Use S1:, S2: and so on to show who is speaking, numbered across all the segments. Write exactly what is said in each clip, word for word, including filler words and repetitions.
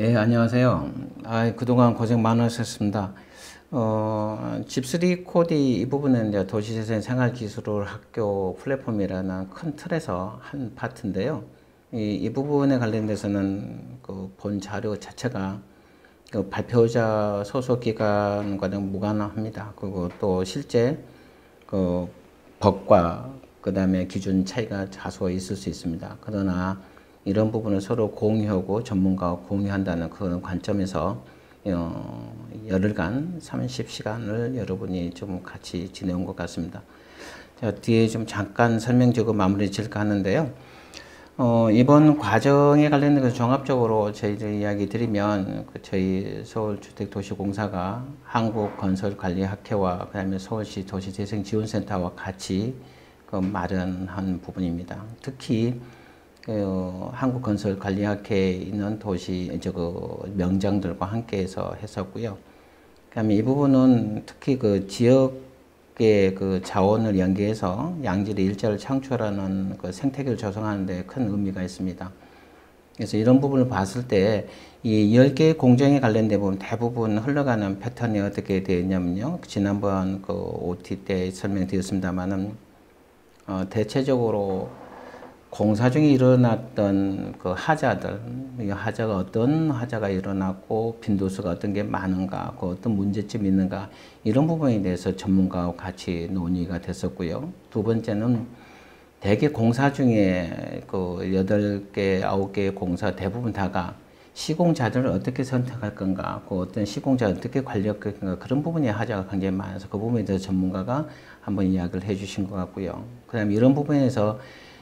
S1: 예, 안녕하세요. 아, 그동안 고생 많으셨습니다. 어, 집쓰리 코디 이 부분은 이제 도시재생 생활기술 학교 플랫폼이라는 큰 틀에서 한 파트인데요. 이, 이 부분에 관련돼서는 그 본 자료 자체가 그 발표자 소속 기관과는 무관합니다. 그리고 또 실제 그 법과 그 다음에 기준 차이가 다소 있을 수 있습니다. 그러나 이런 부분을 서로 공유하고 전문가와 공유한다는 그런 관점에서 어, 열흘간 삼십 시간을 여러분이 좀 같이 지내온 것 같습니다. 자, 뒤에 좀 잠깐 설명드리고 마무리 질까 하는데요. 어, 이번 과정에 관련해서 종합적으로 저희들 이야기 드리면 그 저희 서울주택도시공사가 한국건설관리학회와 그다음에 서울시 도시재생지원센터와 같이 그 마련한 부분입니다. 특히 그 한국건설관리학회에 있는 도시 저그 명장들과 함께해서 했었고요. 그다음에 이 부분은 특히 그 지역의 그 자원을 연계해서 양질의 일자리를 창출하는 그 생태계를 조성하는 데 큰 의미가 있습니다. 그래서 이런 부분을 봤을 때 이 열 개의 공정에 관련된 부분 대부분 흘러가는 패턴이 어떻게 되어 있냐면요. 지난번 그 오티 때 설명드렸습니다만은 어 대체적으로 공사 중에 일어났던 그 하자들, 이 하자가 어떤 하자가 일어났고 빈도수가 어떤 게 많은가, 그 어떤 문제점이 있는가 이런 부분에 대해서 전문가와 같이 논의가 됐었고요. 두 번째는 대개 공사 중에 그 여덟 개, 아홉 개의 공사 대부분 다가 시공자들을 어떻게 선택할 건가, 그 어떤 시공자를 어떻게 관리할 건가 그런 부분에 하자가 굉장히 많아서 그 부분에 대해서 전문가가 한번 이야기를 해주신 것 같고요. 그다음에 이런 부분에서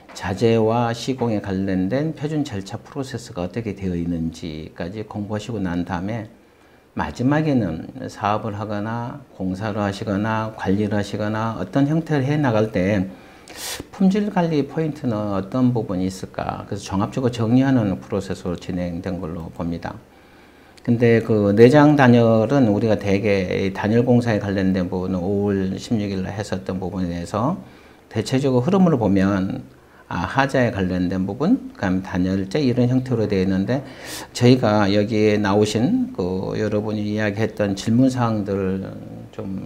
S1: 자재와 시공에 관련된 표준 절차 프로세스가 어떻게 되어 있는지까지 공부하시고 난 다음에 마지막에는 사업을 하거나 공사를 하시거나 관리를 하시거나 어떤 형태를 해 나갈 때 품질 관리 포인트는 어떤 부분이 있을까? 그래서 종합적으로 정리하는 프로세스로 진행된 걸로 봅니다. 근데 그 내장 단열은 우리가 대개 단열 공사에 관련된 부분은 오월 십육일 했었던 부분에 대해서 대체적으로 흐름으로 보면 아, 하자에 관련된 부분, 그다음 단열재 이런 형태로 되어 있는데 저희가 여기에 나오신 그 여러분이 이야기했던 질문 사항들을 좀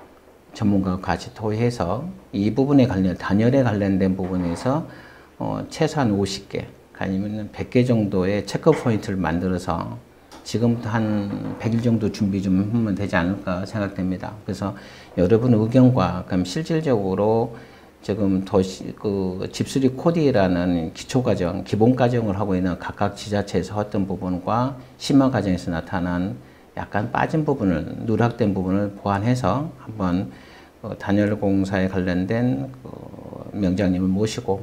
S1: 전문가와 같이 토의해서 이 부분에 관련 단열에 관련된 부분에서 어, 최소한 오십 개 아니면 백 개 정도의 체크 포인트를 만들어서 지금부터 한 백 일 정도 준비 좀 하면 되지 않을까 생각됩니다. 그래서 여러분 의견과 그럼 실질적으로 지금 도시 그 집수리 코디라는 기초 과정, 기본 과정을 하고 있는 각각 지자체에서 어떤 부분과 심화 과정에서 나타난 약간 빠진 부분을 누락된 부분을 보완해서 한번 어, 단열 공사에 관련된 그 명장님을 모시고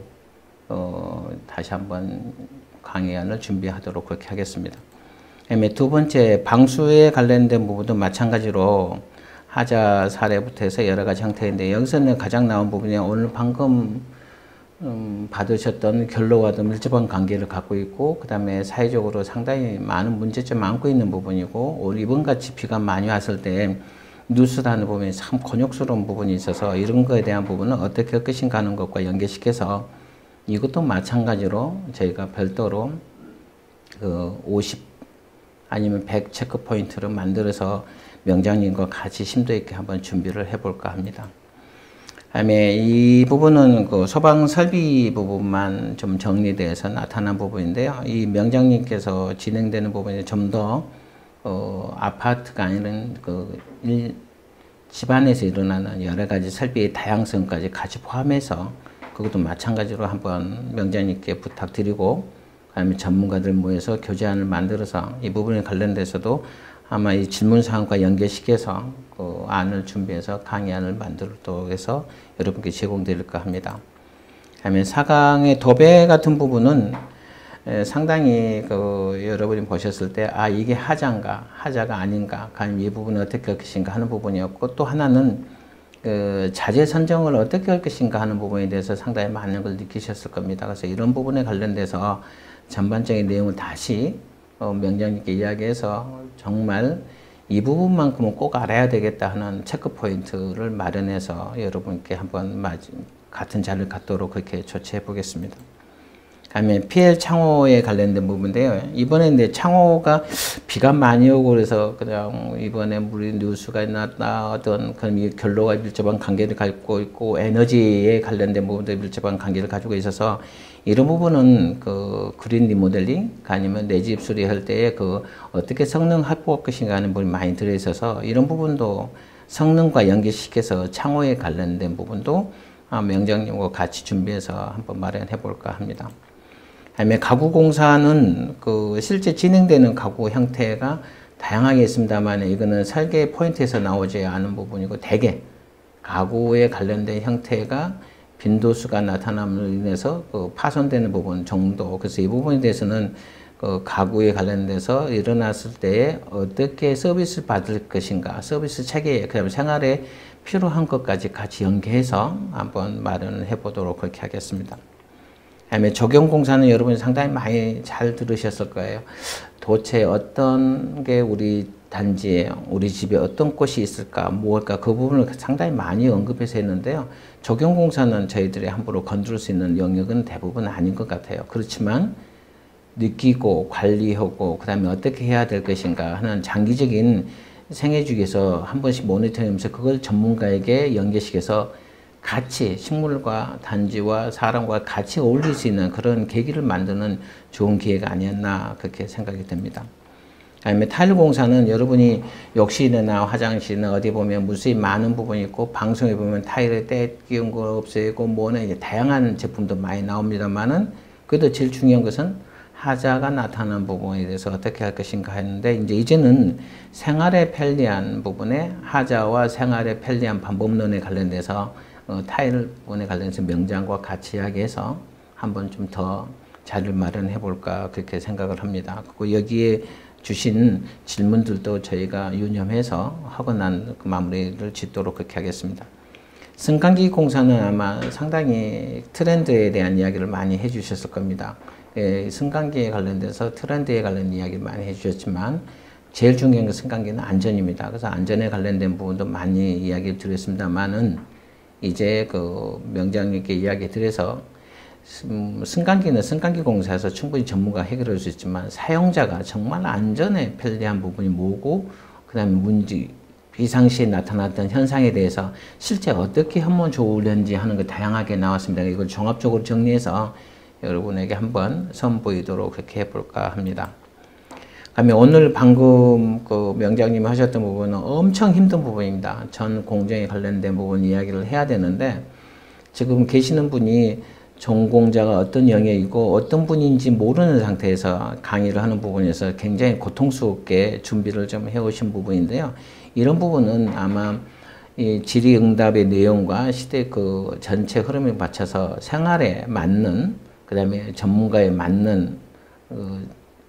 S1: 어, 다시 한번 강의안을 준비하도록 그렇게 하겠습니다. 그다음에 두 번째 방수에 관련된 부분도 마찬가지로 하자 사례부터 해서 여러 가지 형태인데 여기서는 가장 나온 부분이 오늘 방금 음, 받으셨던 결로와도 밀접한 관계를 갖고 있고 그 다음에 사회적으로 상당히 많은 문제점을 안고 있는 부분이고 오늘 이번같이 비가 많이 왔을 때 뉴스라는 부분이 참 곤욕스러운 부분이 있어서 이런 거에 대한 부분은 어떻게 할 것인가 하는 것과 연계시켜서 이것도 마찬가지로 저희가 별도로 그 오십 아니면 백 체크 포인트를 만들어서 명장님과 같이 심도 있게 한번 준비를 해볼까 합니다. 다음에 이 부분은 그 소방 설비 부분만 좀 정리돼서 나타난 부분인데요. 이 명장님께서 진행되는 부분이 좀 더 어, 아파트가 아니라 그 일, 집안에서 일어나는 여러 가지 설비의 다양성까지 같이 포함해서 그것도 마찬가지로 한번 명장님께 부탁드리고 그다음에 전문가들 모여서 교제안을 만들어서 이 부분에 관련돼서도 아마 이 질문 사항과 연계시켜서 그 안을 준비해서 강의안을 만들도록 해서 여러분께 제공드릴까 합니다. 그다음에 사 강의 도배 같은 부분은 상당히 그 여러분이 보셨을 때 아 이게 하자인가 하자가 아닌가 아니면 이 부분은 어떻게 할 것인가 하는 부분이었고 또 하나는 그 자재 선정을 어떻게 할 것인가 하는 부분에 대해서 상당히 많은 걸 느끼셨을 겁니다. 그래서 이런 부분에 관련돼서 전반적인 내용을 다시 어, 명장님께 이야기해서 정말 이 부분만큼은 꼭 알아야 되겠다 하는 체크 포인트를 마련해서 여러분께 한번 같은 자리를 갖도록 그렇게 조치해 보겠습니다. 다음에 피엘 창호에 관련된 부분인데요. 이번에 이제 창호가 비가 많이 오고 그래서 그냥 이번에 물이 뉴스가 났다 어떤 그런 결로가 밀접한 관계를 갖고 있고 에너지에 관련된 부분도 밀접한 관계를 가지고 있어서 이런 부분은 그 그린 리모델링 아니면 내 집 수리할 때에 그 어떻게 성능 확보할 것인가 하는 부분이 많이 들어 있어서 이런 부분도 성능과 연계시켜서 창호에 관련된 부분도 명장님과 같이 준비해서 한번 마련해 볼까 합니다. 다음에 가구 공사는 그 실제 진행되는 가구 형태가 다양하게 있습니다만 이거는 설계 포인트에서 나오지 않은 부분이고 대개 가구에 관련된 형태가 빈도수가 나타남으로 인해서 그 파손되는 부분 정도, 그래서 이 부분에 대해서는 그 가구에 관련돼서 일어났을 때 어떻게 서비스 받을 것인가, 서비스 체계, 그다음에 생활에 필요한 것까지 같이 연계해서 한번 마련을 해보도록 그렇게 하겠습니다. 다음에 적용공사는 여러분이 상당히 많이 잘 들으셨을 거예요. 도대체 어떤 게 우리 단지에, 우리 집에 어떤 곳이 있을까, 무엇일까, 그 부분을 상당히 많이 언급해서 했는데요. 적용공사는 저희들이 함부로 건드릴 수 있는 영역은 대부분 아닌 것 같아요. 그렇지만 느끼고 관리하고 그 다음에 어떻게 해야 될 것인가 하는 장기적인 생애주기에서 한 번씩 모니터링하면서 그걸 전문가에게 연계시켜서 같이 식물과 단지와 사람과 같이 어울릴 수 있는 그런 계기를 만드는 좋은 기회가 아니었나 그렇게 생각이 됩니다. 다음에 타일 공사는 여러분이 욕실이나 화장실이나 어디 보면 무수히 많은 부분이 있고 방송에 보면 타일에 때 끼운 거 없애고 뭐는 이제 다양한 제품도 많이 나옵니다만은 그래도 제일 중요한 것은 하자가 나타나는 부분에 대해서 어떻게 할 것인가 했는데 이제 이제는 생활에 편리한 부분에 하자와 생활에 편리한 방법론에 관련돼서 어, 타일 부분에 관련해서 명장과 같이 이야기해서 한번 좀 더 자료를 마련해 볼까 그렇게 생각을 합니다. 그리고 여기에 주신 질문들도 저희가 유념해서 하고 난 그 마무리를 짓도록 그렇게 하겠습니다. 승강기 공사는 아마 상당히 트렌드에 대한 이야기를 많이 해주셨을 겁니다. 예, 승강기에 관련돼서 트렌드에 관련 이야기를 많이 해주셨지만 제일 중요한 건 승강기는 안전입니다. 그래서 안전에 관련된 부분도 많이 이야기를 드렸습니다만은 이제 그 명장님께 이야기 드려서 음, 승강기는 승강기 공사에서 충분히 전문가 해결할 수 있지만 사용자가 정말 안전에 편리한 부분이 뭐고 그 다음에 문제 비상시에 나타났던 현상에 대해서 실제 어떻게 하면 좋을는지 하는 거 다양하게 나왔습니다. 이걸 종합적으로 정리해서 여러분에게 한번 선보이도록 그렇게 해볼까 합니다. 그다음에 오늘 방금 그 명장님이 하셨던 부분은 엄청 힘든 부분입니다. 전 공정에 관련된 부분 이야기를 해야 되는데 지금 계시는 분이 전공자가 어떤 영역이고 어떤 분인지 모르는 상태에서 강의를 하는 부분에서 굉장히 고통스럽게 준비를 좀 해오신 부분인데요. 이런 부분은 아마 이 질의응답의 내용과 시대 그 전체 흐름에 맞춰서 생활에 맞는 그 다음에 전문가에 맞는 어,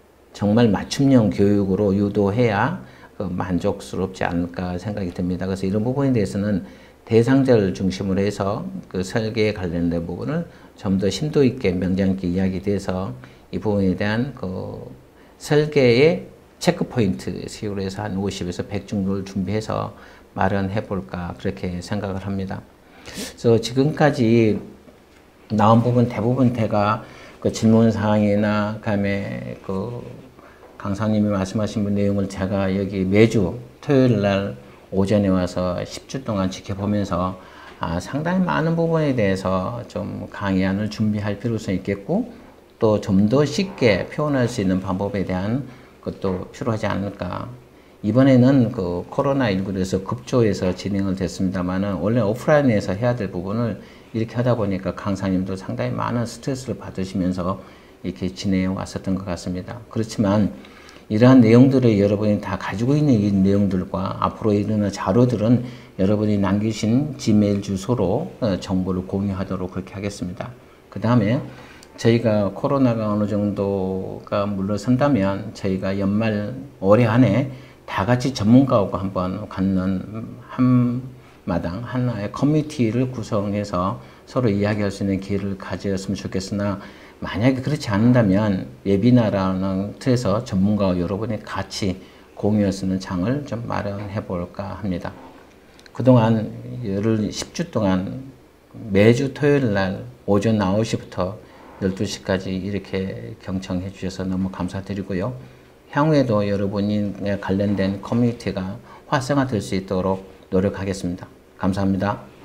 S1: 정말 맞춤형 교육으로 유도해야 그 만족스럽지 않을까 생각이 듭니다. 그래서 이런 부분에 대해서는 대상자를 중심으로 해서 그 설계에 관련된 부분을 좀 더 심도 있게 명장있게 이야기돼서 이 부분에 대한 그 설계의 체크 포인트 식으로 해서 한 오십에서 백 정도를 준비해서 마련해 볼까 그렇게 생각을 합니다. 그래서 지금까지 나온 부분 대부분 제가 그 질문 사항이나 그다음에 그 강사님이 말씀하신 내용을 제가 여기 매주 토요일 날 오전에 와서 십 주 동안 지켜보면서 아, 상당히 많은 부분에 대해서 좀 강의안을 준비할 필요성이 있겠고 또 좀 더 쉽게 표현할 수 있는 방법에 대한 것도 필요하지 않을까. 이번에는 그 코로나십구에서 급조해서 진행을 됐습니다만은 원래 오프라인에서 해야 될 부분을 이렇게 하다 보니까 강사님도 상당히 많은 스트레스를 받으시면서 이렇게 진행해 왔었던 것 같습니다. 그렇지만 이러한 내용들을 여러분이 다 가지고 있는 이 내용들과 앞으로 일어날 자료들은 여러분이 남기신 지메일 주소로 정보를 공유하도록 그렇게 하겠습니다. 그 다음에 저희가 코로나가 어느 정도가 물러선다면 저희가 연말 올해 안에 다 같이 전문가하고 한번 갖는 한마당 하나의 커뮤니티를 구성해서 서로 이야기할 수 있는 기회를 가졌으면 좋겠으나 만약에 그렇지 않는다면 웨비나라는 틀에서 전문가와 여러분이 같이 공유할 수 있는 장을 좀 마련해 볼까 합니다. 그동안 십 주 동안 매주 토요일 날 오전 아홉 시부터 열두 시까지 이렇게 경청해 주셔서 너무 감사드리고요. 향후에도 여러분이 관련된 커뮤니티가 활성화될 수 있도록 노력하겠습니다. 감사합니다.